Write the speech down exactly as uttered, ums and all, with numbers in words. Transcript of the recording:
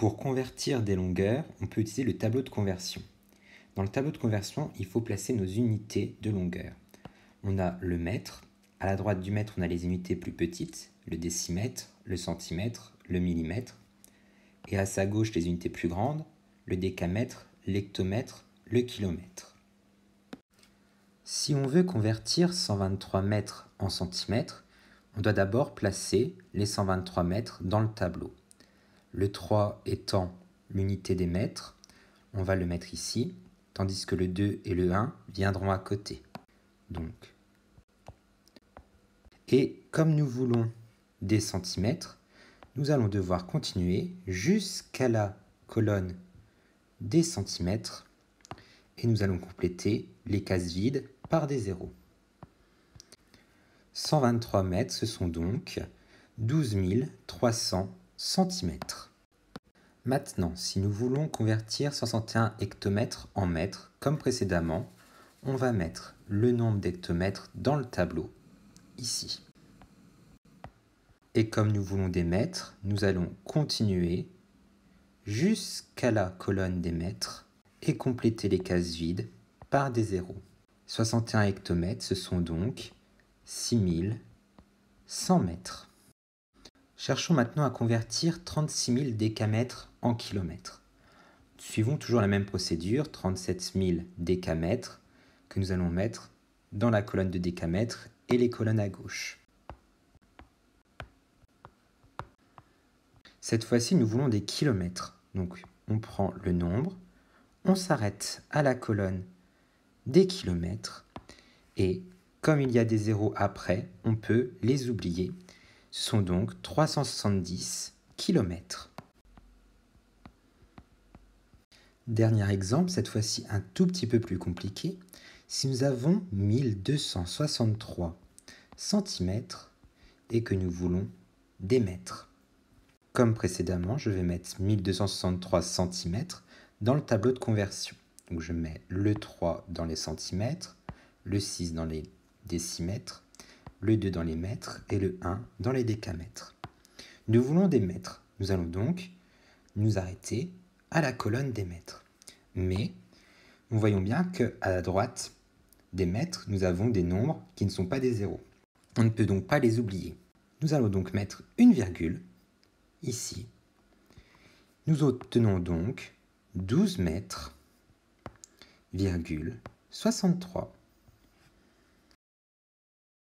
Pour convertir des longueurs, on peut utiliser le tableau de conversion. Dans le tableau de conversion, il faut placer nos unités de longueur. On a le mètre. À la droite du mètre, on a les unités plus petites, le décimètre, le centimètre, le millimètre. Et à sa gauche, les unités plus grandes, le décamètre, l'hectomètre, le kilomètre. Si on veut convertir cent vingt-trois mètres en centimètres, on doit d'abord placer les cent vingt-trois mètres dans le tableau. Le trois étant l'unité des mètres, on va le mettre ici, tandis que le deux et le un viendront à côté. Donc. Et comme nous voulons des centimètres, nous allons devoir continuer jusqu'à la colonne des centimètres et nous allons compléter les cases vides par des zéros. cent vingt-trois mètres, ce sont donc douze mille trois cents centimètres. Maintenant, si nous voulons convertir soixante et un hectomètres en mètres, comme précédemment, on va mettre le nombre d'hectomètres dans le tableau, ici. Et comme nous voulons des mètres, nous allons continuer jusqu'à la colonne des mètres et compléter les cases vides par des zéros. soixante et un hectomètres, ce sont donc six mille cent mètres. Cherchons maintenant à convertir trente-six mille décamètres en kilomètres. Suivons toujours la même procédure, trente-sept mille décamètres, que nous allons mettre dans la colonne de décamètres et les colonnes à gauche. Cette fois-ci, nous voulons des kilomètres. Donc, on prend le nombre, on s'arrête à la colonne des kilomètres, et comme il y a des zéros après, on peut les oublier. Ce sont donc trois cent soixante-dix kilomètres. Dernier exemple, cette fois-ci un tout petit peu plus compliqué. Si nous avons mille deux cent soixante-trois centimètres et que nous voulons des mètres. Comme précédemment, je vais mettre mille deux cent soixante-trois centimètres dans le tableau de conversion. Donc je mets le trois dans les centimètres, le six dans les décimètres, le deux dans les mètres et le un dans les décamètres. Nous voulons des mètres. Nous allons donc nous arrêter à la colonne des mètres. Mais nous voyons bien qu'à la droite des mètres, nous avons des nombres qui ne sont pas des zéros. On ne peut donc pas les oublier. Nous allons donc mettre une virgule ici. Nous obtenons donc douze mètres, virgule soixante-trois.